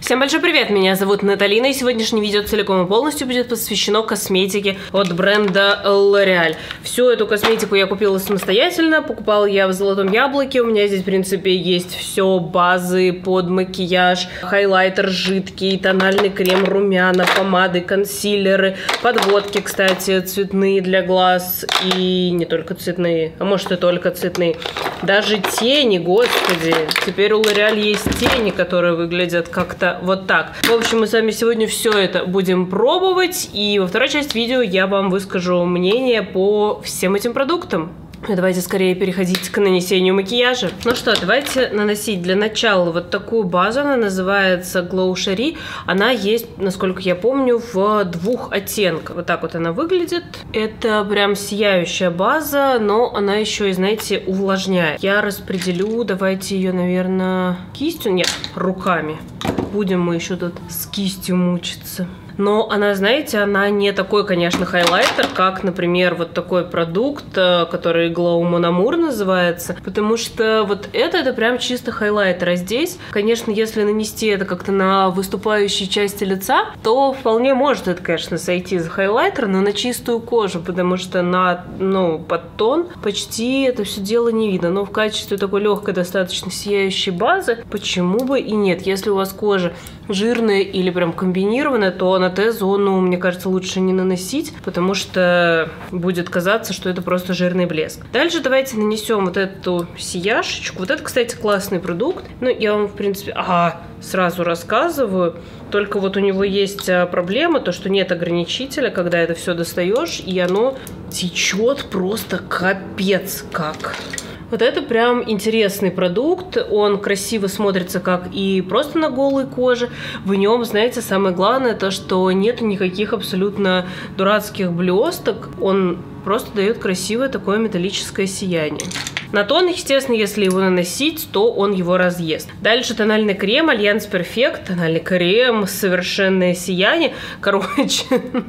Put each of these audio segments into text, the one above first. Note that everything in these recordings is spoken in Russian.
Всем большой привет, меня зовут Наталина, и сегодняшнее видео целиком и полностью будет посвящено косметике от бренда L'Oréal. Всю эту косметику я купила самостоятельно, покупала я в Золотом Яблоке, у меня здесь, в принципе, есть все, базы под макияж, хайлайтер жидкий, тональный крем, румяна, помады, консилеры, подводки, кстати, цветные для глаз, и не только цветные, а может и только цветные. Даже тени, господи, теперь у L'Oréal есть тени, которые выглядят как-то вот так. В общем, мы с вами сегодня все это будем пробовать, и во второй части видео я вам выскажу мнение по всем этим продуктам. Давайте скорее переходить к нанесению макияжа. Ну что, давайте наносить для начала вот такую базу. Она называется Glow Cherie. Она есть, насколько я помню, в двух оттенках. Вот так вот она выглядит. Это прям сияющая база, но она еще и, знаете, увлажняет. Я распределю, давайте ее, наверное, кистью. Нет, руками. Будем мы еще тут с кистью мучиться. Но она, знаете, она не такой, конечно, хайлайтер, как, например, вот такой продукт, который Glow Mon Amour называется. Потому что вот это прям чисто хайлайтер. А здесь, конечно, если нанести это как-то на выступающей части лица, то вполне может это, конечно, сойти за хайлайтер, но на чистую кожу, потому что на, под тон почти это все дело не видно. Но в качестве такой легкой, достаточно сияющей базы, почему бы и нет. Если у вас кожа жирная или прям комбинированная, то на Т-зону, мне кажется, лучше не наносить, потому что будет казаться, что это просто жирный блеск. Дальше давайте нанесем вот эту сияшечку. Вот это, кстати, классный продукт. Ну, я вам, в принципе, сразу рассказываю. Только вот у него есть проблема, то, что нет ограничителя, когда это все достаешь, и оно течет просто капец как. Вот это прям интересный продукт, он красиво смотрится как и просто на голой коже. В нем, знаете, самое главное то, что нет никаких абсолютно дурацких блесток, он просто дает красивое такое металлическое сияние. На тон, естественно, если его наносить, то он его разъест. Дальше тональный крем Alliance Perfect. Тональный крем, совершенное сияние. Короче,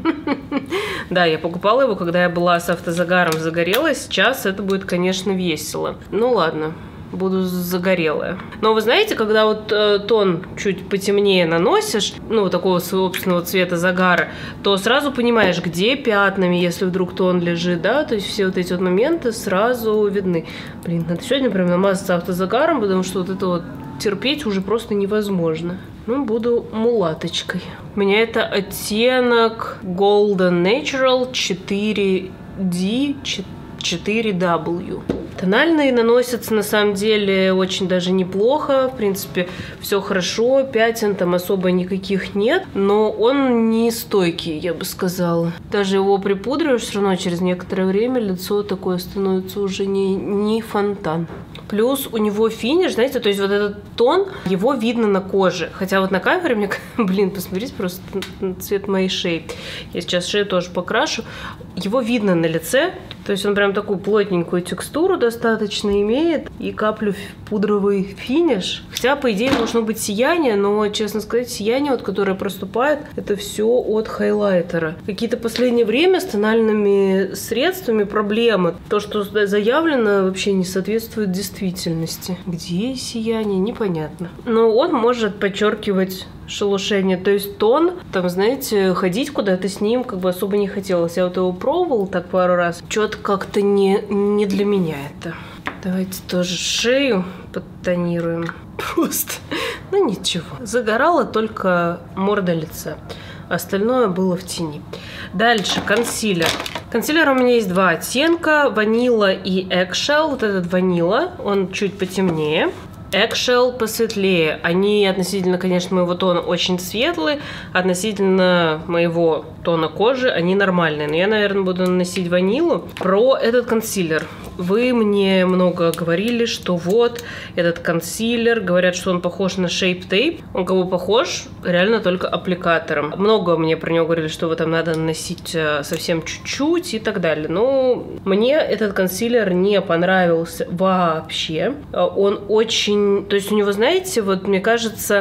да, я покупала его, когда я была с автозагаром, загорелась. Сейчас это будет, конечно, весело. Ну ладно. Буду загорелая. Но вы знаете, когда вот тон чуть потемнее наносишь, такого собственного цвета загара, то сразу понимаешь, где пятнами, если вдруг тон лежит, да, то есть все вот эти вот моменты сразу видны. Блин, надо сегодня прям намазаться автозагаром, потому что вот это вот терпеть уже просто невозможно. Буду мулаточкой. У меня это оттенок Golden Natural 4D 4W. Тональные наносятся на самом деле очень даже неплохо. В принципе, все хорошо. Пятен там особо никаких нет. Но он не стойкий, я бы сказала. Даже его припудриваешь, все равно через некоторое время лицо такое становится уже не фонтан. Плюс у него финиш, знаете, то есть вот этот тон, его видно на коже. Хотя вот на камере мне, посмотрите просто на цвет моей шеи. Я сейчас шею тоже покрашу. Его видно на лице. То есть он прям такую плотненькую текстуру достаточно имеет. И каплю пудровый финиш. Хотя, по идее, должно быть сияние, но, честно сказать, сияние, вот, которое проступает, это все от хайлайтера. Какие-то последнее время с тональными средствами проблемы. То, что заявлено, вообще не соответствует действительности. Где сияние, непонятно. Но он может подчеркивать шелушение, то есть тон, там, знаете, ходить куда-то с ним как бы особо не хотелось. Я вот его пробовала так пару раз, что-то как-то не для меня это. Давайте тоже шею подтонируем. Просто, ничего. Загорала только морда лица. Остальное было в тени. Дальше консилер. Консилер у меня есть два оттенка, ванила и Eggshell. Вот этот ванила, он чуть потемнее. Eggshell посветлее. Они относительно, конечно, моего тона очень светлые. Относительно моего тона кожи они нормальные. Но я, наверное, буду наносить ванилу. Про этот консилер. Вы мне много говорили, что вот этот консилер, говорят, что он похож на Shape Tape. Он как бы похож реально только аппликатором. Много мне про него говорили, что его там надо наносить совсем чуть-чуть и так далее. Но мне этот консилер не понравился вообще. Он очень... То есть у него, знаете, вот мне кажется...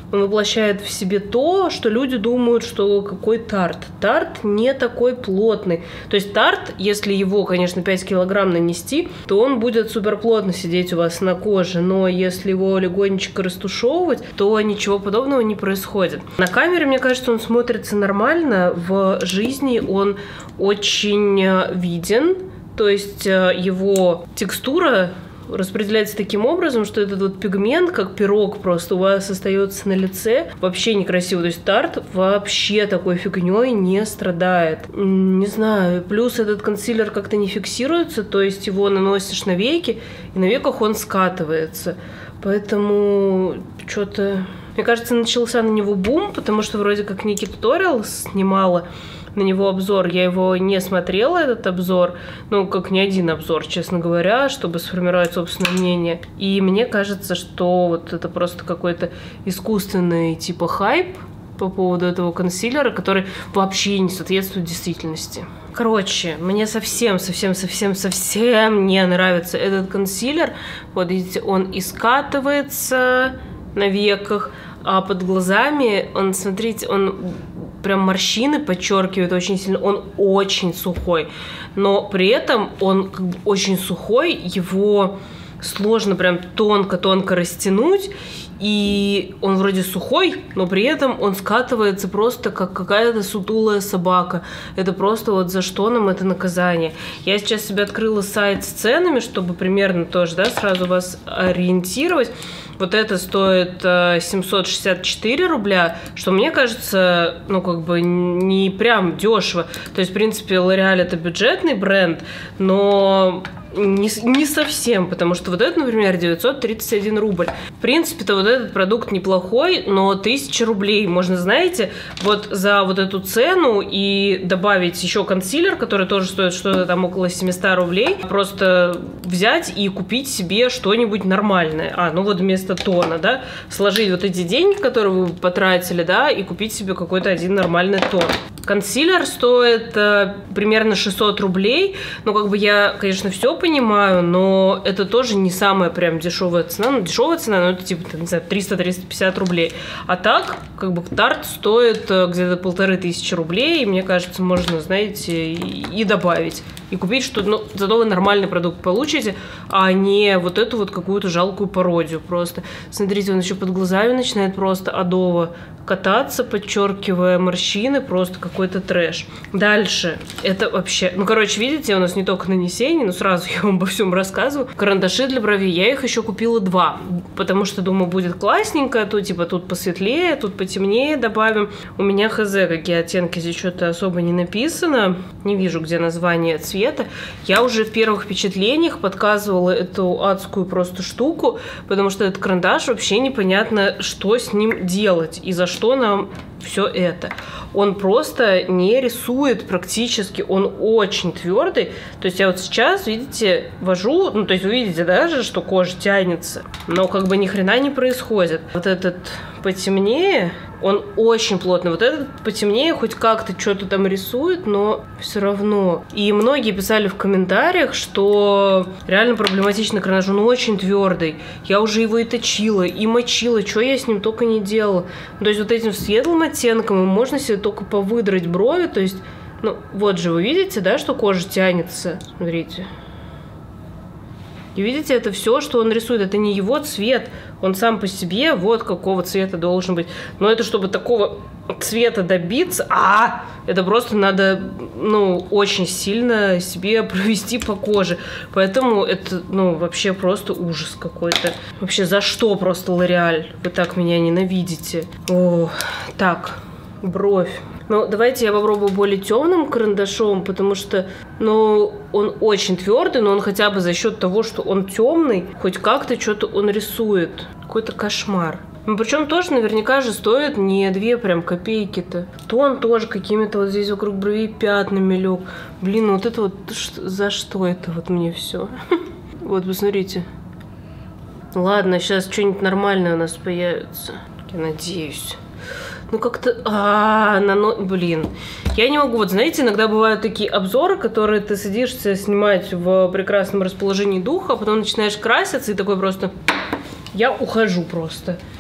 Он воплощает в себе то, что люди думают, что какой Тарт. Тарт не такой плотный. То есть Тарт, если его, конечно, 5 килограмм нанести, то он будет супер плотно сидеть у вас на коже. Но если его легонечко растушевывать, то ничего подобного не происходит. На камере, мне кажется, он смотрится нормально. В жизни он очень виден. То есть его текстура распределяется таким образом, что этот вот пигмент, как пирог просто у вас остается на лице. Вообще некрасиво. То есть Тарт вообще такой фигней не страдает. Не знаю. Плюс этот консилер как-то не фиксируется, то есть его наносишь на веки, и на веках он скатывается. Поэтому что-то... Мне кажется, начался на него бум, потому что вроде как Ники Туториал снимала на него обзор. Я его не смотрела, этот обзор, ну, как ни один обзор, честно говоря, чтобы сформировать собственное мнение. И мне кажется, что вот это просто какой-то искусственный типа хайп по поводу этого консилера, который вообще не соответствует действительности. Короче, мне совсем не нравится этот консилер. Вот видите, он и скатывается на веках, а под глазами он, смотрите, он прям морщины подчеркивает очень сильно. Он очень сухой, но при этом он как бы очень сухой, его сложно прям тонко-тонко растянуть, и он вроде сухой, но при этом он скатывается просто как какая-то сутулая собака. Это просто вот за что нам это наказание. Я сейчас себе открыла сайт с ценами, чтобы примерно тоже, да, сразу вас ориентировать. Вот это стоит 764 рубля, что мне кажется, ну, как бы не прям дешево. То есть, в принципе, L'Oréal это бюджетный бренд, но не совсем, потому что вот это, например, 931 рубль. В принципе-то вот этот продукт неплохой, но 1000 рублей можно, знаете, вот за вот эту цену и добавить еще консилер, который тоже стоит что-то там около 700 рублей, просто взять и купить себе что-нибудь нормальное. Ну вот вместо тона, да, сложить вот эти деньги, которые вы потратили, да, и купить себе какой-то один нормальный тон. Консилер стоит примерно 600 рублей, ну как бы я, конечно, все понимаю, но это тоже не самая прям дешевая цена. Ну, дешевая цена, но это типа, не знаю, 300-350 рублей. А так, как бы Тарт стоит где-то 1500 рублей, и мне кажется, можно, знаете, и добавить. И купить что-то, ну, зато вы нормальный продукт получите, а не вот эту вот какую-то жалкую пародию просто. Смотрите, он еще под глазами начинает просто адово кататься, подчеркивая морщины, просто какой-то трэш. Дальше, это вообще... Ну, короче, видите, у нас не только нанесение, но сразу я вам обо всем рассказываю. Карандаши для бровей, я их еще купила 2, потому что, думаю, будет классненько, то типа тут посветлее, тут потемнее добавим. У меня хз, какие оттенки, здесь что-то особо не написано, не вижу, где название цвета. Я уже в первых впечатлениях подказывала эту адскую просто штуку, потому что этот карандаш вообще непонятно, что с ним делать и за что нам все это. Он просто не рисует практически, он очень твердый. То есть я вот сейчас, видите, вожу, ну то есть вы видите даже, что кожа тянется, но как бы ни хрена не происходит. Вот этот потемнее, он очень плотный. Вот этот потемнее хоть как-то что-то там рисует, но все равно. И многие писали в комментариях, что реально проблематичный карандаш, он очень твердый. Я уже его и точила, и мочила, что я с ним только не делала. То есть вот этим светлым оттенком можно себе только повыдрать брови. То есть, ну вот же вы видите, да, что кожа тянется. Смотрите. И видите, это все, что он рисует, это не его цвет. Он сам по себе вот какого цвета должен быть. Но это чтобы такого цвета добиться, это просто надо, ну, очень сильно себе провести по коже. Поэтому это, ну, вообще просто ужас какой-то. Вообще, за что просто L'Oréal? Вы так меня ненавидите. Так, бровь. Ну, давайте я попробую более темным карандашом, потому что, ну, он очень твердый, но он хотя бы за счет того, что он темный, хоть как-то что-то он рисует. Какой-то кошмар. Ну, причем тоже наверняка же стоит не 2 прям копейки-то. Тон тоже какими-то вот здесь вокруг бровей пятнами лег. Блин, вот это вот, за что это вот мне все? Вот, посмотрите. Ладно, сейчас что-нибудь нормальное у нас появится. Я надеюсь. Ну как-то... Блин. Я не могу. Вот знаете, иногда бывают такие обзоры, которые ты садишься снимать в прекрасном расположении духа, а потом начинаешь краситься и такой просто... Я ухожу просто.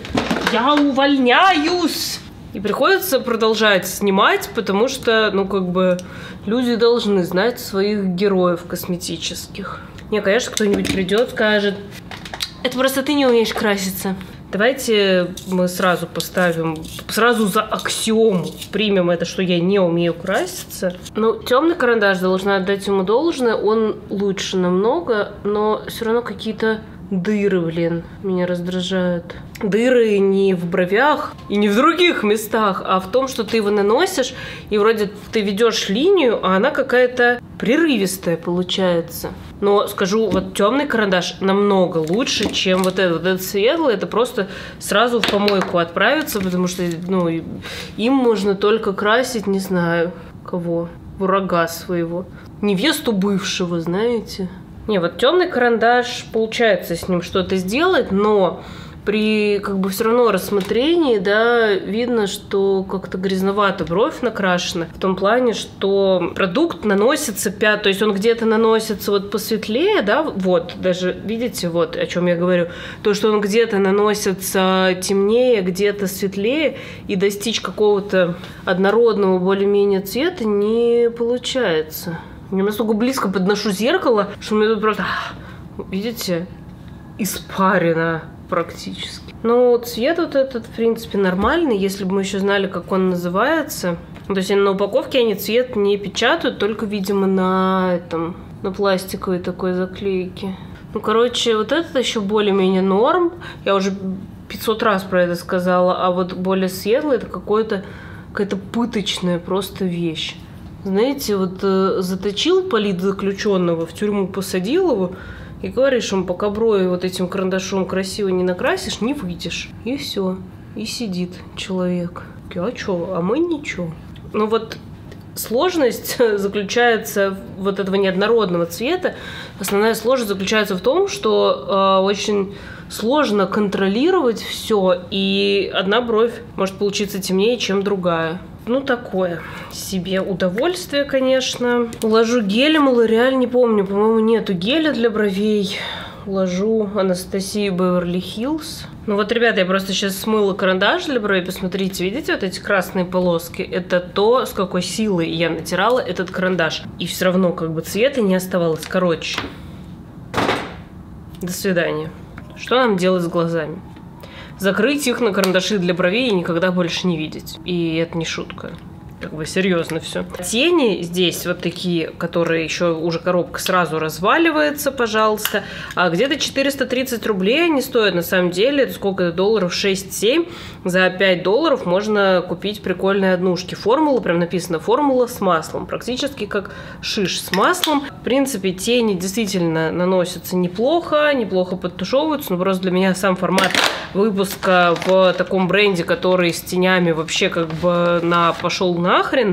Я увольняюсь! И приходится продолжать снимать, потому что, ну, как бы, люди должны знать своих героев косметических. Не, конечно, кто-нибудь придет, скажет: это просто ты не умеешь краситься. Давайте мы сразу поставим, сразу за аксиому примем это, что я не умею краситься. Ну, темный карандаш, должна отдать ему должное, он лучше намного, но все равно какие-то дыры, блин, меня раздражают. Дыры не в бровях и не в других местах, а в том, что ты его наносишь, и вроде ты ведешь линию, а она какая-то прерывистая получается. Но скажу, вот темный карандаш намного лучше, чем вот этот светлый. Это просто сразу в помойку отправиться, потому что, ну, им можно только красить, не знаю, кого, врага своего, невесту бывшего, знаете. Не, вот темный карандаш, получается с ним что-то сделать, но при как бы все равно рассмотрении, да, видно, что как-то грязновато бровь накрашена. В том плане, что продукт наносится то есть он где-то наносится вот посветлее, да, вот, даже, видите, вот о чем я говорю, то, что он где-то наносится темнее, где-то светлее, и достичь какого-то однородного более-менее цвета не получается. Я настолько близко подношу зеркало, что у меня тут просто, видите, испарено практически. Ну, цвет вот этот, в принципе, нормальный, если бы мы еще знали, как он называется. То есть на упаковке они цвет не печатают, только, видимо, на пластиковой такой заклейке. Ну, короче, вот этот еще более-менее норм. Я уже 500 раз про это сказала, а вот более светлый — это какая-то пыточная просто вещь. Знаете, вот заточил политзаключенного, в тюрьму посадил его, и говоришь ему, пока брови вот этим карандашом красиво не накрасишь, не выйдешь. И все. И сидит человек. А что? А мы ничего. Ну вот сложность заключается вот этого неоднородного цвета. Основная сложность заключается в том, что очень сложно контролировать все, и одна бровь может получиться темнее, чем другая. Ну, такое себе удовольствие, конечно. Уложу гелем L'Oréal, не помню, по-моему, нету геля для бровей. Уложу Анастасию Беверли Хиллз. Ну вот, ребята, я просто сейчас смыла карандаш для бровей. Посмотрите, видите вот эти красные полоски? Это то, с какой силой я натирала этот карандаш. И все равно как бы цвета не оставалось. Короче, до свидания. Что нам делать с глазами? Закрыть их на карандаши для бровей и никогда больше не видеть. И это не шутка. Как бы серьезно все. Тени здесь вот такие, которые еще уже коробка сразу разваливается, пожалуйста. А где-то 430 рублей они стоят на самом деле. Это сколько это долларов? 6-7. За $5 можно купить прикольные однушки. Формула, прям написано, формула с маслом. Практически как шиш с маслом. В принципе, тени действительно наносятся неплохо, неплохо подтушевываются. Но просто для меня сам формат выпуска в таком бренде, который с тенями вообще как бы пошел нахрен.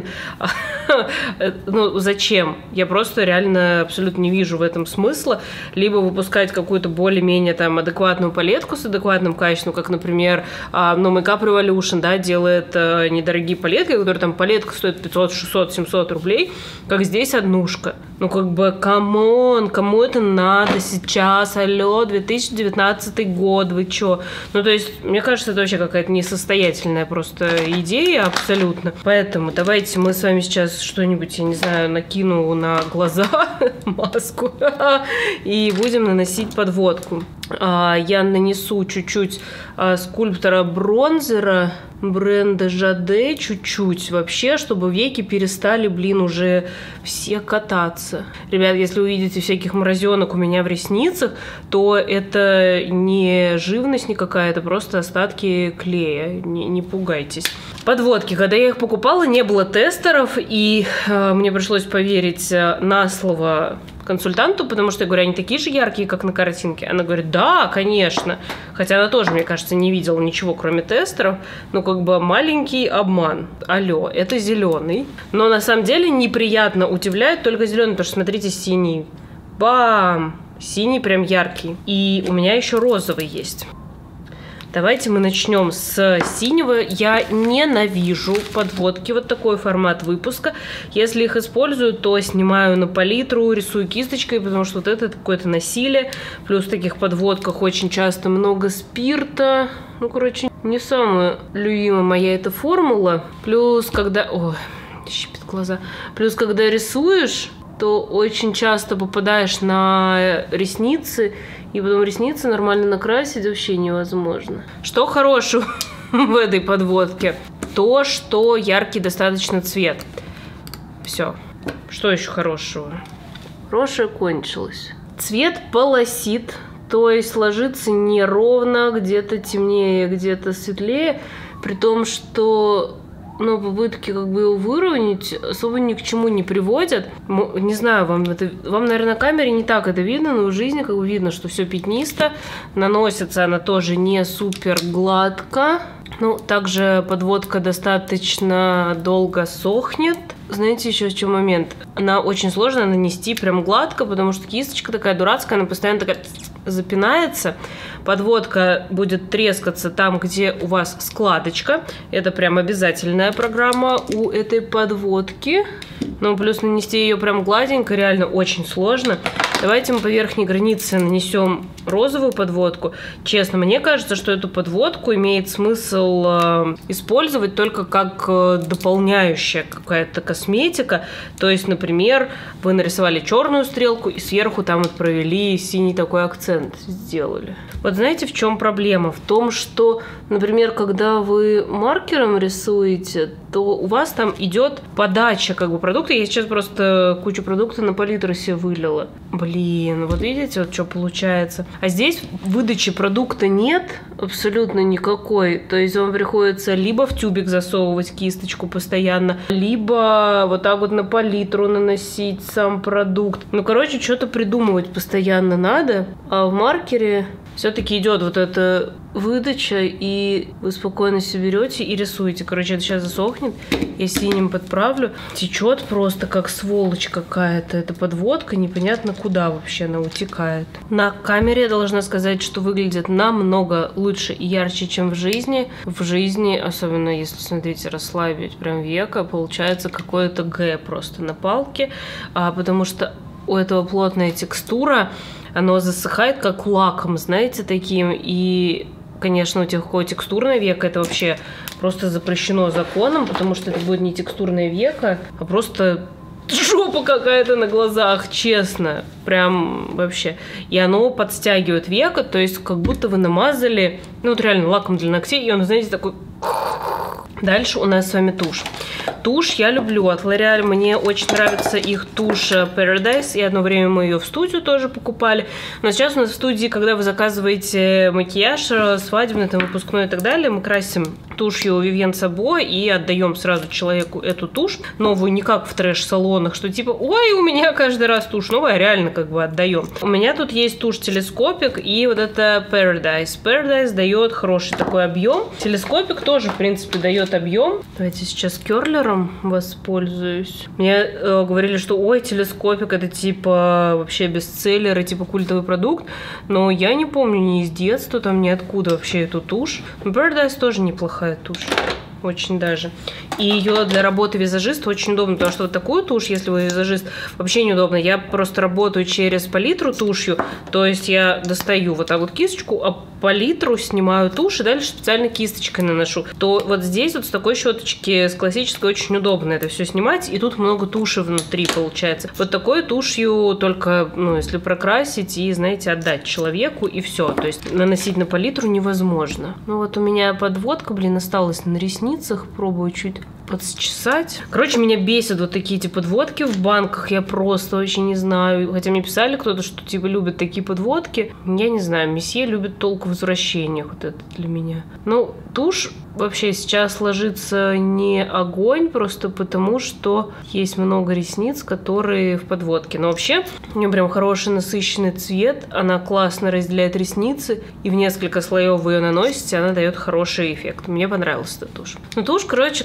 Ну, зачем? Я просто реально абсолютно не вижу в этом смысла. Либо выпускать какую-то более-менее там адекватную палетку с адекватным качеством, как, например, Makeup Revolution, да, делает недорогие палетки, которые там палетка стоит 500, 600, 700 рублей, как здесь однушка. Ну, как бы, камон, кому это надо сейчас? Алло, 2019 год, вы чё? Ну, то есть, мне кажется, это вообще какая-то несостоятельная просто идея абсолютно. Поэтому давайте мы с вами сейчас что-нибудь, я не знаю, накину на глаза маску и будем наносить подводку. Я нанесу чуть-чуть скульптора бронзера бренда Жаде, чуть-чуть вообще, чтобы веки перестали, блин, уже все кататься. Ребят, если вы видите всяких морозенок у меня в ресницах, то это не живность никакая, это просто остатки клея, не пугайтесь. Подводки, когда я их покупала, не было тестеров, и мне пришлось поверить на слово консультанту, потому что я говорю, они такие же яркие, как на картинке. Она говорит, да, конечно. Хотя она тоже, мне кажется, не видела ничего, кроме тестеров. Ну, как бы маленький обман. Алло, это зеленый. Но на самом деле неприятно удивляет только зеленый, потому что, смотрите, синий. Бам! Синий прям яркий. И у меня еще розовый есть. Давайте мы начнем с синего. Я ненавижу подводки, вот такой формат выпуска. Если их использую, то снимаю на палитру, рисую кисточкой, потому что вот это какое-то насилие. Плюс в таких подводках очень часто много спирта. Ну, короче, не самая любимая моя эта формула. Плюс, когда... Ой, щипит глаза. Плюс, когда рисуешь, то очень часто попадаешь на ресницы, и потом ресницы нормально накрасить вообще невозможно. Что хорошего в этой подводке? То, что яркий достаточно цвет. Все. Что еще хорошего? Хорошее кончилось. Цвет полосит, то есть ложится неровно, где-то темнее, где-то светлее, при том, что... но попытки как бы его выровнять особо ни к чему не приводят. Не знаю, вам, наверное, на камере не так это видно, но в жизни как бы видно, что все пятнисто. Наносится она тоже не супер гладко. Ну, также подводка достаточно долго сохнет. Знаете, еще в чем момент? Она очень сложно нанести прям гладко, потому что кисточка такая дурацкая, она постоянно такая запинается. Подводка будет трескаться там, где у вас складочка. Это прям обязательная программа у этой подводки. Ну, плюс нанести ее прям гладенько реально очень сложно. Давайте мы по верхней границе нанесем розовую подводку. Честно, мне кажется, что эту подводку имеет смысл использовать только как дополняющая какая-то косметика. То есть, например, вы нарисовали черную стрелку и сверху там вот провели синий такой акцент сделали. Вот знаете, в чем проблема? В том, что, например, когда вы маркером рисуете, то у вас там идет подача как бы продукта. Я сейчас просто кучу продукта на палитру себе вылила. Блин, вот видите, вот что получается. А здесь выдачи продукта нет абсолютно никакой. То есть вам приходится либо в тюбик засовывать кисточку постоянно, либо вот так вот на палитру наносить сам продукт. Ну, короче, что-то придумывать постоянно надо. А в маркере все-таки идет вот эта выдача, и вы спокойно себе берете и рисуете. Короче, это сейчас засохнет. Я синим подправлю. Течет просто как сволочь какая-то. Эта подводка, непонятно куда вообще она утекает. На камере я должна сказать, что выглядит намного лучше и ярче, чем в жизни. В жизни, особенно если, смотрите, расслабить прям века, получается какое-то Г просто на палке. Потому что у этого плотная текстура, оно засыхает как лаком, знаете, таким. И, конечно, у тех, у кого текстурное веко, это вообще просто запрещено законом, потому что это будет не текстурное веко, а просто жопа какая-то на глазах, честно. Прям вообще. И оно подстягивает веко, то есть как будто вы намазали, ну вот реально лаком для ногтей, и он, знаете, такой... Дальше у нас с вами тушь. Тушь я люблю от L'Oréal. Мне очень нравится их тушь Paradise. И одно время мы ее в студию тоже покупали. Но сейчас у нас в студии, когда вы заказываете макияж свадебный, там, выпускной и так далее, мы красим тушью Vivienne Sabo и отдаем сразу человеку эту тушь. Новую, не как в трэш-салонах, что типа, ой, у меня каждый раз тушь новая, реально как бы отдаем. У меня тут есть тушь телескопик и вот это Paradise. Paradise дает хороший такой объем. Телескопик тоже, в принципе, дает объем. Давайте сейчас керлером воспользуюсь. Мне говорили, что ой, телескопик это типа вообще бестселлер и типа культовый продукт, но я не помню ни из детства, там ниоткуда вообще эту тушь. Но Paradise тоже неплохая тушь. Очень даже. И ее для работы визажиста очень удобно, потому что вот такую тушь, если вы визажист, вообще неудобно. Я просто работаю через палитру тушью, то есть я достаю вот так вот кисточку, а палитру снимаю тушь и дальше специально кисточкой наношу. То вот здесь вот с такой щеточки, с классической, очень удобно это все снимать, и тут много туши внутри получается. Вот такой тушью только, ну, если прокрасить и, знаете, отдать человеку, и все. То есть наносить на палитру невозможно. Ну вот у меня подводка, блин, осталась на ресницах, пробую чуть подчесать. Короче, меня бесят вот такие типа подводки в банках, я просто очень не знаю. Хотя мне писали кто-то, что типа любят такие подводки. Я не знаю, месье любит толк в возвращениях, вот это для меня. Ну, тушь вообще сейчас ложится не огонь, просто потому что есть много ресниц, которые в подводке. Но вообще, у нее прям хороший насыщенный цвет, она классно разделяет ресницы, и в несколько слоев вы ее наносите, она дает хороший эффект. Мне понравилась эта тушь. Ну, тушь, короче, классная.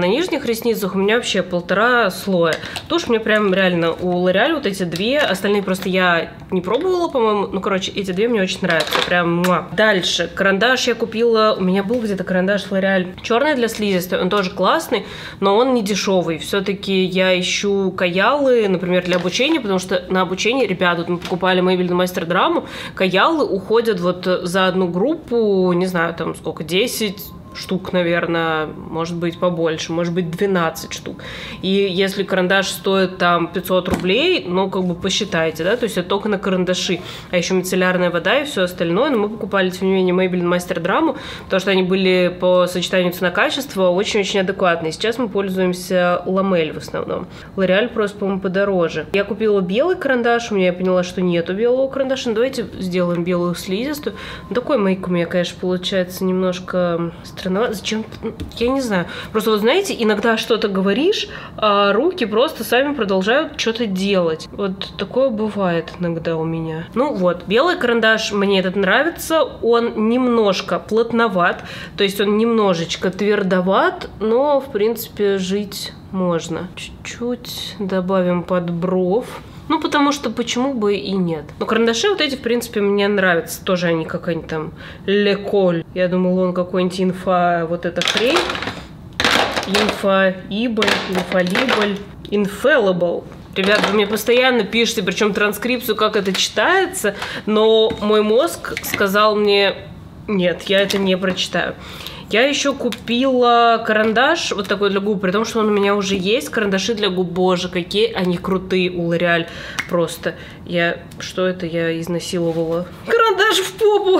на нижних ресницах у меня вообще 1,5 слоя. Тушь мне прям реально у L'Oreal вот эти 2, остальные просто я не пробовала, по-моему. Ну, короче, эти 2 мне очень нравятся. Прям муа. Дальше. Карандаш я купила. У меня был где-то карандаш L'Oreal черный для слизистой. Он тоже классный, но он не дешевый. Все-таки я ищу каялы, например, для обучения, потому что на обучение, ребята, вот мы покупали Maybelline Мастер Драму, каялы уходят вот за одну группу, не знаю, там сколько, 10 штук, наверное, может быть побольше, может быть 12 штук. И если карандаш стоит там 500 рублей, ну, как бы посчитайте, да, то есть это только на карандаши, а еще мицеллярная вода и все остальное. Но мы покупали, тем не менее, Maybelline Мастер Драму, потому что они были по сочетанию цена-качество очень-очень адекватные. Сейчас мы пользуемся Ламель в основном. L'Oreal просто, по-моему, подороже. Я купила белый карандаш, у меня я поняла, что нету белого карандаша. Ну, давайте сделаем белую слизистую. Ну, такой мейк у меня, конечно, получается немножко странно. Зачем? Я не знаю. Просто вот знаете, иногда что-то говоришь, а руки просто сами продолжают что-то делать. Вот такое бывает иногда у меня. Ну вот, белый карандаш, мне этот нравится. Он немножко плотноват, то есть он немножечко твердоват, но, в принципе, жить можно. Чуть-чуть добавим под бровь. Ну, потому что почему бы и нет. Но карандаши вот эти, в принципе, мне нравятся. Тоже они какая-нибудь там Леколь. Я думала, он какой-нибудь инфа, вот эта хрень. Инфа-ибль, инфа-либль, инфаллибл. Ребят, вы мне постоянно пишете, причем транскрипцию, как это читается, но мой мозг сказал мне, нет, я это не прочитаю. Я еще купила карандаш вот такой для губ, при том, что он у меня уже есть. Карандаши для губ, боже, какие они крутые у L'Oreal. Просто что это я изнасиловала? Карандаш в попу!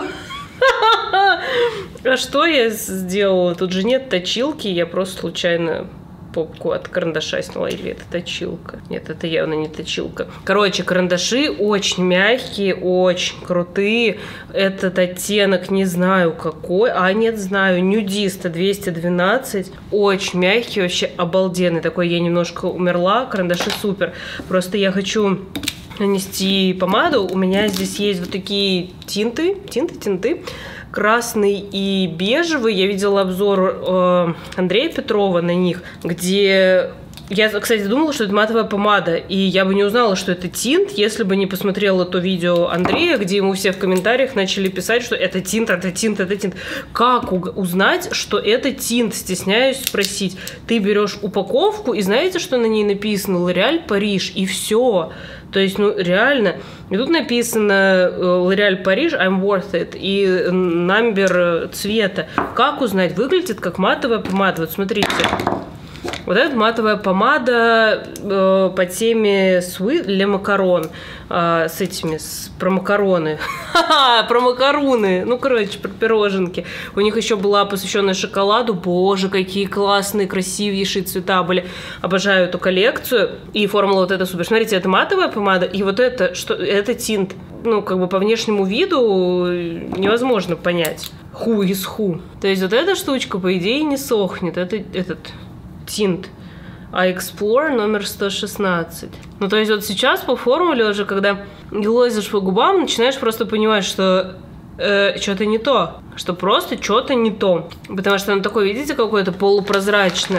А что я сделала? Тут же нет точилки, я просто случайно попку от карандаша сняла. Или это точилка? Нет, это явно не точилка. Короче, карандаши очень мягкие, очень крутые. Этот оттенок не знаю какой. А нет, знаю. Нюдиста 212. Очень мягкий, вообще обалденный. Такой я немножко умерла. Карандаши супер. Просто я хочу нанести помаду. У меня здесь есть вот такие тинты. Красный и бежевый. Я видела обзор Андрея Петрова на них, где... Я, кстати, думала, что это матовая помада, и я бы не узнала, что это тинт, если бы не посмотрела то видео Андрея, где ему все в комментариях начали писать, что это тинт, это тинт, это тинт. Как узнать, что это тинт? Стесняюсь спросить. Ты берешь упаковку, и знаете, что на ней написано? L'Oréal Париж, и все. То есть, ну, реально. И тут написано L'Oréal Париж, I'm worth it, и номер цвета. Как узнать? Выглядит как матовая помада. Вот смотрите. Вот эта матовая помада по теме для макарон. Про макароны. Про макаруны. Ну, короче, про пироженки. У них еще была посвященная шоколаду. Боже, какие классные, красивейшие цвета были. Обожаю эту коллекцию. И формула вот эта супер. Смотрите, это матовая помада. И вот это тинт. Ну, как бы по внешнему виду невозможно понять. Who is who. То есть вот эта штучка, по идее, не сохнет. Этот тинт. А Explore номер 116. Ну, то есть вот сейчас по формуле уже, когда лозишь по губам, начинаешь просто понимать, что что-то не то. Что просто что-то не то. Потому что оно такое, видите, какое-то полупрозрачное.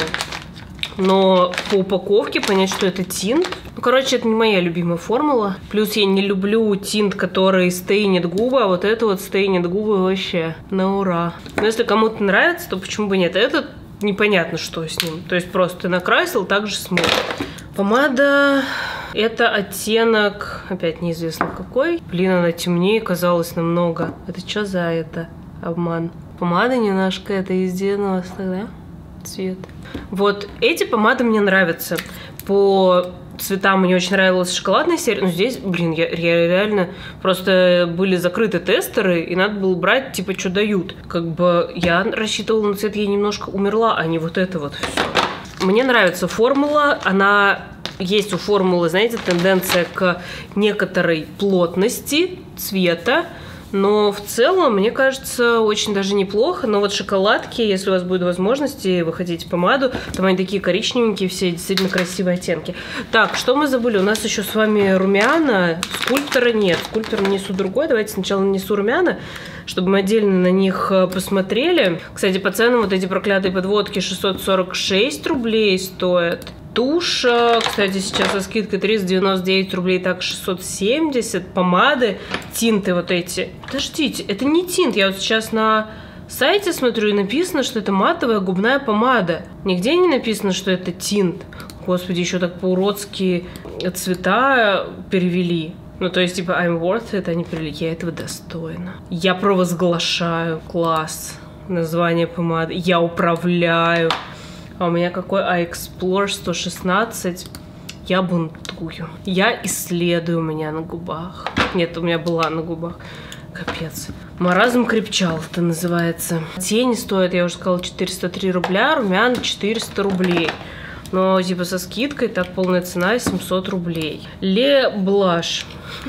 Но по упаковке понять, что это тинт. Ну, короче, это не моя любимая формула. Плюс я не люблю тинт, который стейнит губы, а вот это вот стейнит губы вообще на ура. Но если кому-то нравится, то почему бы нет? Этот непонятно, что с ним. То есть просто ты накрасил, так же смыл. Помада... Это оттенок... Опять неизвестно какой. Блин, она темнее казалось намного. Это что за это? Обман. Помада немножко это из 90-х, да? Цвет. Вот эти помады мне нравятся. По цветам мне очень нравилась шоколадная серия. Но здесь, блин, я реально... Просто были закрыты тестеры, и надо было брать, типа, что дают. Как бы я рассчитывала на цвет, я немножко умерла, а не вот это вот все. Мне нравится формула. Она... Есть у формулы, знаете, тенденция к некоторой плотности цвета. Но в целом, мне кажется, очень даже неплохо. Но вот шоколадки, если у вас будет возможность, и вы хотите помаду, там они такие коричневенькие, все действительно красивые оттенки. Так, что мы забыли? У нас еще с вами румяна. Скульптора нет. Скульптор нанесу другой. Давайте сначала нанесу румяна, чтобы мы отдельно на них посмотрели. Кстати, по ценам вот эти проклятые подводки 646 рублей стоят. Тушь, кстати, сейчас со скидкой 399 рублей, так 670. Помады, тинты вот эти. Подождите, это не тинт. Я вот сейчас на сайте смотрю, и написано, что это матовая губная помада. Нигде не написано, что это тинт. Господи, еще так по-уродски цвета перевели. Ну, то есть, типа, I'm worth it, они перевели. Я этого достойна. Я провозглашаю. Класс. Название помады. Я управляю. А у меня какой? iExplore 116. Я бунтую. Я исследую, у меня на губах. Нет, у меня была на губах. Капец. Маразм крепчал, это называется. Тени стоят, я уже сказала, 403 рубля, румяна 400 рублей. Но типа со скидкой так полная цена 700 рублей. Ле Блаш.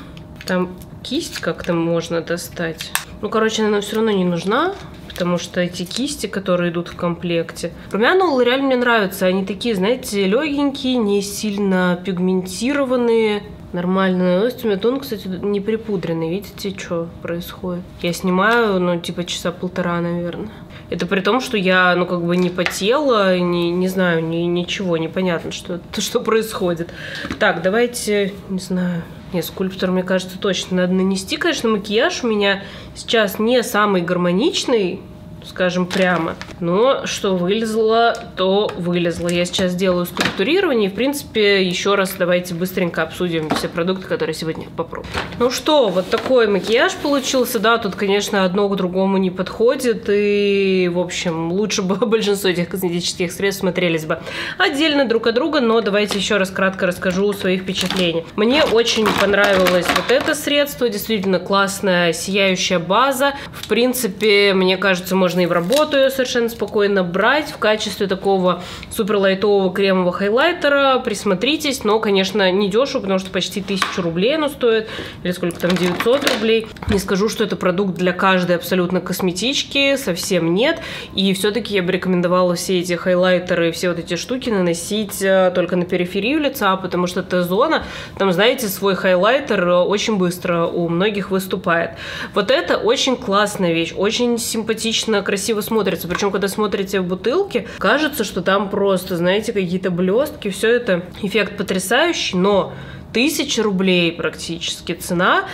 Там кисть как-то можно достать. Ну, короче, она все равно не нужна. Потому что эти кисти, которые идут в комплекте. Румяна у L'Oréal мне нравятся. Они такие, знаете, легенькие, не сильно пигментированные. Нормально наносит. У меня тон, кстати, не припудренный. Видите, что происходит? Я снимаю, ну, типа часа полтора, наверное. Это при том, что я, ну, как бы не потела, не знаю, ничего, непонятно, что происходит. Так, давайте, не знаю... Нет, скульптор, мне кажется, точно надо нанести. Конечно, макияж у меня сейчас не самый гармоничный, скажем прямо. Но что вылезло, то вылезло. Я сейчас делаю скульптурирование. И, в принципе, еще раз давайте быстренько обсудим все продукты, которые сегодня попробуем. Ну что, вот такой макияж получился. Да, тут, конечно, одно к другому не подходит. И, в общем, лучше бы большинство этих косметических средств смотрелись бы отдельно друг от друга. Но давайте еще раз кратко расскажу свои впечатления. Мне очень понравилось вот это средство. Действительно классная сияющая база. В принципе, мне кажется, можно и в работу ее совершенно спокойно брать в качестве такого супер лайтового кремового хайлайтера. Присмотритесь, но, конечно, не дешево, потому что почти 1000 рублей оно стоит, или сколько там, 900 рублей. Не скажу, что это продукт для каждой абсолютно косметички, совсем нет. И все-таки я бы рекомендовала все эти хайлайтеры, все вот эти штуки наносить только на периферию лица, потому что Т-зона, там, знаете, свой хайлайтер очень быстро у многих выступает. Вот это очень классная вещь, очень симпатично, красиво смотрится. Причем, когда смотрите в бутылке, кажется, что там просто, знаете, какие-то блестки. Все это эффект потрясающий, но 1000 рублей практически цена.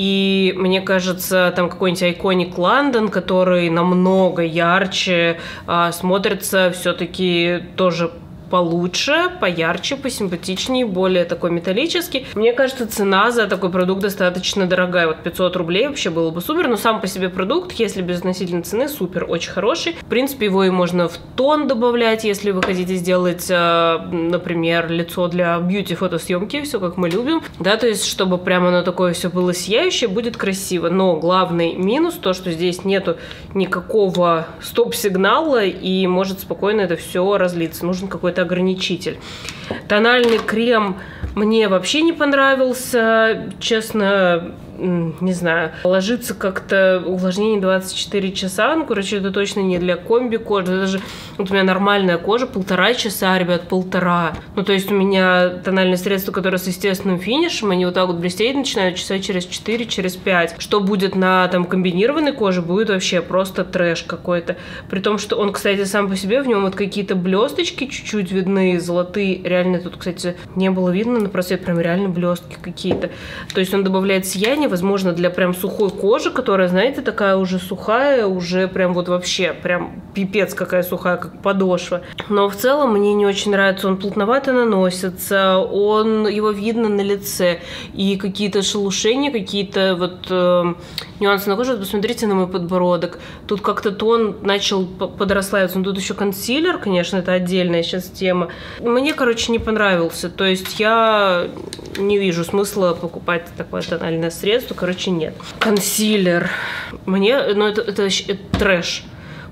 И мне кажется, там какой-нибудь Iconic London, который намного ярче смотрится, все-таки тоже получше, поярче, посимпатичнее, более такой металлический. Мне кажется, цена за такой продукт достаточно дорогая. Вот 500 рублей вообще было бы супер, но сам по себе продукт, если без относительной цены, супер, очень хороший. В принципе, его и можно в тон добавлять, если вы хотите сделать, например, лицо для бьюти-фотосъемки, все как мы любим. Да, то есть, чтобы прямо оно такое все было сияющее, будет красиво. Но главный минус то, что здесь нету никакого стоп-сигнала и может спокойно это все разлиться. Нужен какой-то ограничитель. Тональный крем мне вообще не понравился. Честно, не знаю, ложится как-то увлажнение 24 часа. Ну, короче, это точно не для комби-кожи. Даже вот у меня нормальная кожа, 1,5 часа, ребят, 1,5. Ну, то есть у меня тональные средства, которые с естественным финишем, они вот так вот блестеть начинают часа через 4, через 5. Что будет на там комбинированной коже, будет вообще просто трэш какой-то. При том, что он, кстати, сам по себе, в нем вот какие-то блесточки чуть-чуть видны, золотые. Реально тут, кстати, не было видно на просвет, прям реально блестки какие-то. То есть он добавляет сияние, возможно, для прям сухой кожи, которая, знаете, такая уже сухая, уже прям вот вообще, прям пипец какая сухая, как подошва. Но в целом мне не очень нравится, он плотновато наносится, его видно на лице, и какие-то шелушения, какие-то вот нюансы на коже. Вот посмотрите на мой подбородок. Тут как-то тон начал подраслаиваться, но тут еще консилер, конечно, это отдельная сейчас тема. Мне, короче, не понравился, то есть я не вижу смысла покупать такое тональное средство, короче, нет. Консилер. Мне, ну это трэш.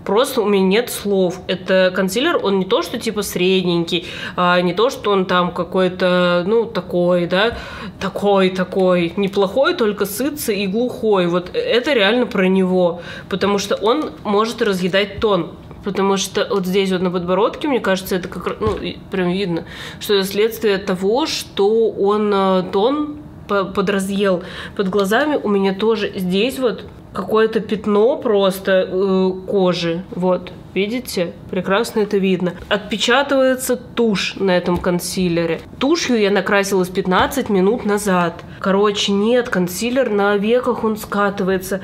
Просто у меня нет слов. Это консилер, он не то, что типа средненький, не то, что он там какой-то, ну, такой, да, такой, неплохой, только сытый и глухой. Вот это реально про него, потому что он может разъедать тон. Потому что вот здесь вот на подбородке, мне кажется, это как, ну, прям видно, что это следствие того, что он тон подразъел. Под глазами у меня тоже здесь вот какое-то пятно просто кожи. Вот, видите? Прекрасно это видно. Отпечатывается тушь на этом консилере. Тушью я накрасилась 15 минут назад. Короче, нет, консилер на веках, он скатывается.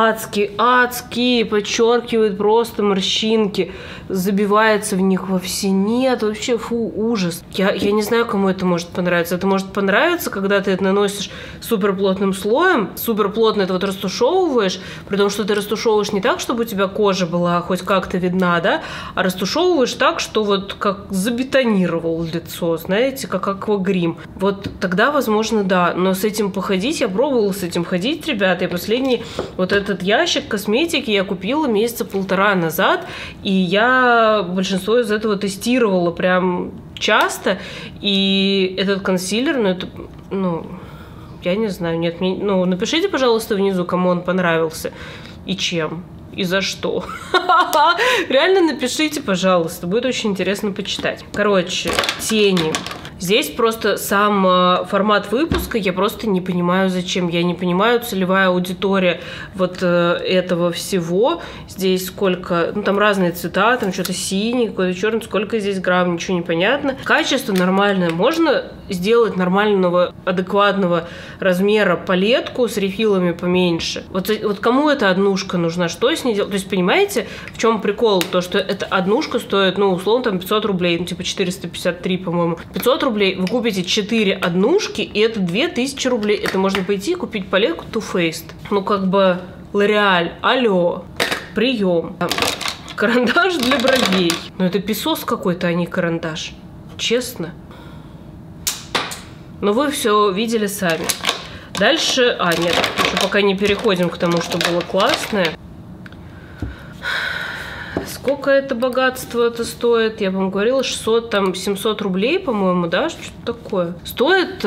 Адский, подчеркивает просто морщинки. Забивается в них во все. Нет, вообще, фу, ужас. Я не знаю, кому это может понравиться. Это может понравиться, когда ты это наносишь суперплотным слоем. Суперплотно это вот растушевываешь, при том, что ты растушевываешь не так, чтобы у тебя кожа была хоть как-то видна, да, а растушевываешь так, что вот как забетонировал лицо, знаете, как аквагрим. Вот тогда, возможно, да. Но с этим походить, я пробовала с этим ходить, ребята. И последний вот этот ящик косметики я купила месяца 1,5 назад. И я большинство из этого тестировала прям часто. И этот консилер, ну, это, ну, я не знаю, нет, ну, напишите, пожалуйста, внизу, кому он понравился и чем. И за что? Реально напишите, пожалуйста. Будет очень интересно почитать. Короче, тени. Здесь просто сам формат выпуска я просто не понимаю, зачем. Я не понимаю, целевая аудитория вот этого всего. Здесь сколько... Ну, там разные цвета, там что-то синий, какой-то черный. Сколько здесь грамм, ничего не понятно. Качество нормальное. Можно сделать нормального, адекватного размера палетку с рефилами поменьше. Вот кому эта однушка нужна? Что с ней делать? То есть, понимаете, в чем прикол? То, что эта однушка стоит, ну, условно, там 500 рублей. Ну, типа 453, по-моему. 500 рублей вы купите 4 однушки, и это 2000 рублей. Это можно пойти и купить палетку Too Faced. Ну, как бы, L'Oréal, алло, прием. Карандаш для бровей. Ну, это песос какой-то, а не карандаш. Честно. Но вы все видели сами. Дальше... нет, еще пока не переходим к тому, что было классное. Сколько это богатство это стоит? Я вам говорила, 600, там, 700 рублей, по-моему, да? Что-то такое. Стоит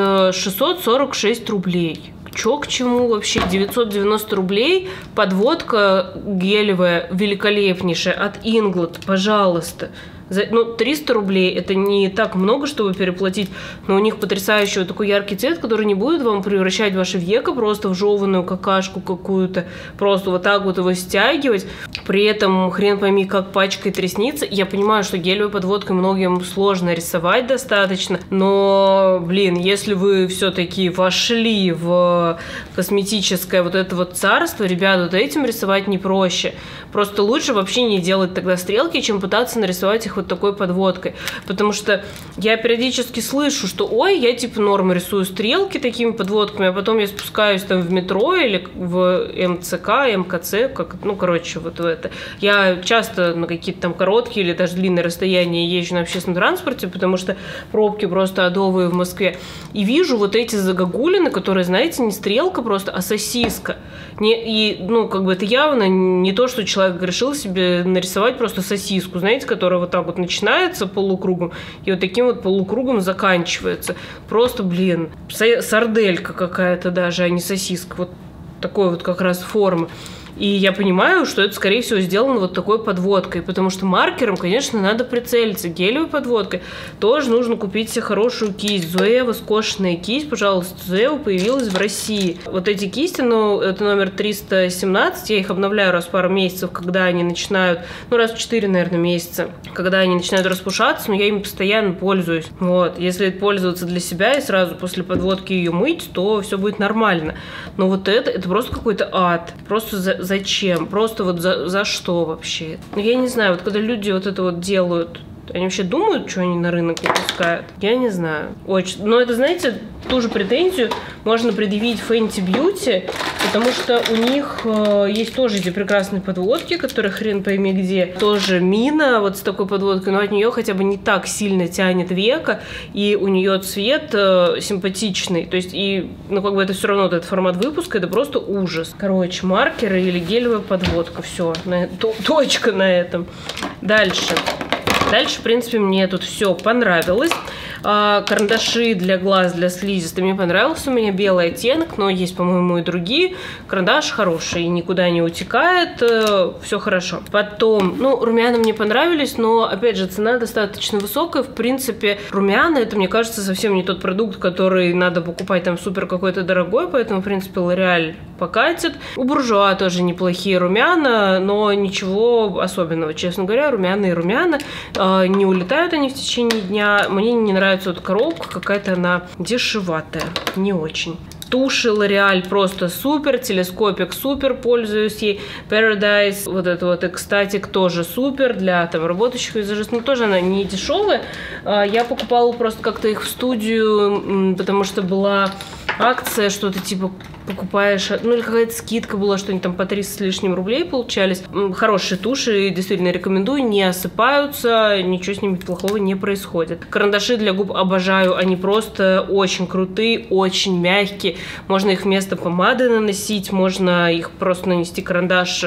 646 рублей. Чё к чему вообще? 990 рублей. Подводка гелевая, великолепнейшая, от Inglot, пожалуйста. Ну, 300 рублей это не так много, чтобы переплатить, но у них потрясающий вот такой яркий цвет, который не будет вам превращать ваше веко просто в жеванную какашку какую-то, просто вот так вот его стягивать, при этом хрен пойми как пачкает ресницы. Я понимаю, что гелевой подводкой многим сложно рисовать достаточно, но, блин, если вы все-таки вошли в косметическое вот это вот царство, ребята, вот этим рисовать не проще. Просто лучше вообще не делать тогда стрелки, чем пытаться нарисовать их вот такой подводкой. Потому что я периодически слышу, что ой, я типа норм рисую стрелки такими подводками, а потом я спускаюсь там в метро или в МЦК, МКЦ, как, ну, короче, вот в это. Я часто на какие-то там короткие или даже длинные расстояния езжу на общественном транспорте, потому что пробки просто адовые в Москве. И вижу вот эти загогулины, которые, знаете, не стрелка просто, а сосиска. Ну, как бы это явно не то, что человек решил себе нарисовать просто сосиску, знаете, которая вот так вот начинается полукругом и вот таким вот полукругом заканчивается. Просто, блин, сарделька какая-то даже, а не сосиска. Вот такой вот как раз формы. И я понимаю, что это, скорее всего, сделано вот такой подводкой, потому что маркером, конечно, надо прицелиться. Гелевой подводкой тоже нужно купить себе хорошую кисть. Zoeva скошенная кисть, пожалуйста, Zoeva появилась в России. Вот эти кисти, ну, это номер 317, я их обновляю раз в пару месяцев, когда они начинают, ну, раз в 4, наверное, месяца, когда они начинают распушаться, но я ими постоянно пользуюсь. Вот, если пользоваться для себя и сразу после подводки ее мыть, то все будет нормально. Но вот это просто какой-то ад. Просто зачем? Просто вот за что вообще? Ну, я не знаю, вот когда люди вот это вот делают, делают? Они вообще думают, что они на рынок выпускают? Я не знаю. Очень. Но это, знаете, ту же претензию можно предъявить Fenty Beauty, потому что у них есть тоже эти прекрасные подводки, которые хрен пойми где. Тоже Мина вот с такой подводкой, но от нее хотя бы не так сильно тянет века, и у нее цвет симпатичный. То есть, и, ну, как бы это все равно, вот этот формат выпуска, это просто ужас. Короче, маркеры или гелевая подводка. Все, точка на этом. Дальше, в принципе, мне тут все понравилось. Карандаши для глаз, для слизистой мне понравился. У меня белый оттенок, но есть, по-моему, и другие. Карандаш хороший, никуда не утекает, все хорошо. Потом, ну, румяна мне понравились, но, опять же, цена достаточно высокая. В принципе, румяна, это, мне кажется, совсем не тот продукт, который надо покупать там супер какой-то дорогой, поэтому, в принципе, L'Oréal покатит. У Буржуа тоже неплохие румяна, но ничего особенного, честно говоря. Румяна и румяна. Не улетают они в течение дня. Мне не нравится вот коробка, какая-то она дешеватая, не очень. Туши L'Oréal просто супер, телескопик супер, пользуюсь ей. Paradise, вот это вот экстатик тоже супер для там работающих визажистов, но тоже она не дешевая. Я покупала просто как-то их в студию, потому что была акция, что-то типа покупаешь, ну или какая-то скидка была, что они там по 300 с лишним рублей получались. Хорошие туши, действительно рекомендую, не осыпаются, ничего с ними плохого не происходит. Карандаши для губ обожаю, они просто очень крутые, очень мягкие. Можно их вместо помады наносить, можно их просто нанести карандаш,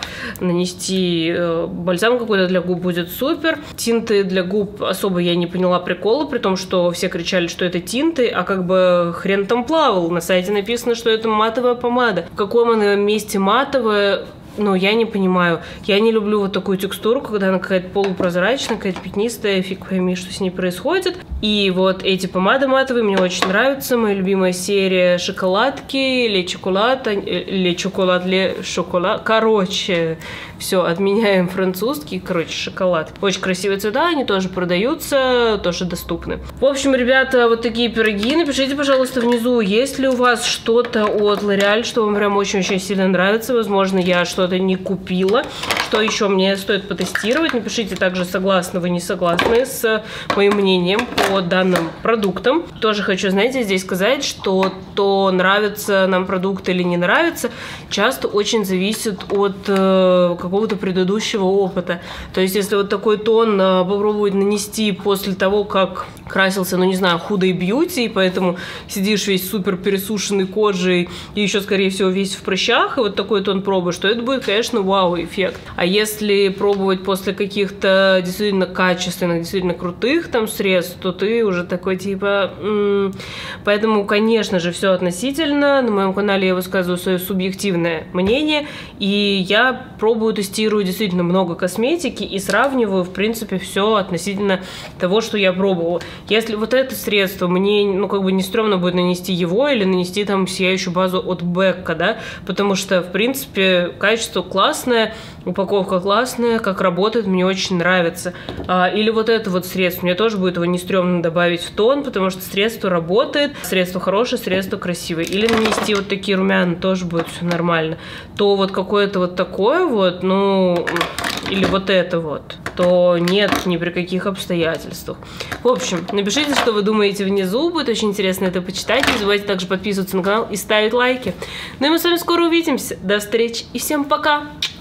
нанести бальзам какой-то для губ, будет супер. Тинты для губ особо я не поняла прикола, при том, что все кричали, что это тинты, а как бы хрен там плавал. На сайте написано, что это матовая помада. В каком она месте матовая, ну, я не понимаю. Я не люблю вот такую текстуру, когда она какая-то полупрозрачная, какая-то пятнистая, фиг пойми, что с ней происходит. И вот эти помады матовые мне очень нравятся. Моя любимая серия шоколадки, ле шоколад. Короче, все, отменяем французский. Короче, шоколад. Очень красивые цвета, они тоже продаются, тоже доступны. В общем, ребята, вот такие пироги. Напишите, пожалуйста, внизу, есть ли у вас что-то от L'Oréal, что вам прям очень-очень сильно нравится. Возможно, я что-то не купила. Что еще мне стоит потестировать? Напишите также, согласны вы, не согласны с моим мнением по данным продуктам. Тоже хочу, знаете, здесь сказать, что то нравится нам продукт или не нравится, часто очень зависит от какого-то предыдущего опыта. То есть, если вот такой тон попробовать нанести после того, как красился, ну, не знаю, худой бьюти, и поэтому сидишь весь супер пересушенный кожей и еще, скорее всего, весь в прыщах, и вот такой тон пробуешь, то это будет, конечно, вау-эффект. А если пробовать после каких-то действительно качественных, действительно крутых там средств, то ты уже такой типа... Поэтому, конечно же, все относительно. На моем канале я высказываю свое субъективное мнение, и я пробую, тестирую действительно много косметики и сравниваю, в принципе, все относительно того, что я пробовала. Если вот это средство, мне, ну, как бы не стрёмно будет нанести его или нанести там сияющую базу от Becca, да, потому что, в принципе, качество классное, упаковка классная, как работает, мне очень нравится. Или вот это вот средство, мне тоже будет его не стрёмно добавить в тон, потому что средство работает, средство хорошее, средство красивое. Или нанести вот такие румяна, тоже будет все нормально. То вот какое-то вот такое вот, ну, или вот это вот, то нет ни при каких обстоятельствах. В общем, напишите, что вы думаете внизу, будет очень интересно это почитать. Не забывайте также подписываться на канал и ставить лайки. Ну и мы с вами скоро увидимся. До встречи и всем пока!